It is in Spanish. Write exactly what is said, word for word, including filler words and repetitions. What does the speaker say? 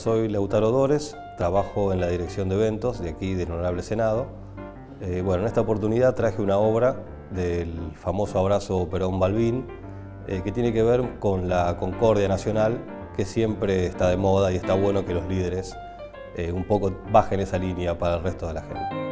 Soy Lautaro Dores, trabajo en la dirección de eventos de aquí del Honorable Senado. Eh, bueno, en esta oportunidad traje una obra del famoso abrazo Perón-Balbín eh, que tiene que ver con la concordia nacional, que siempre está de moda y está bueno que los líderes eh, un poco bajen esa línea para el resto de la gente.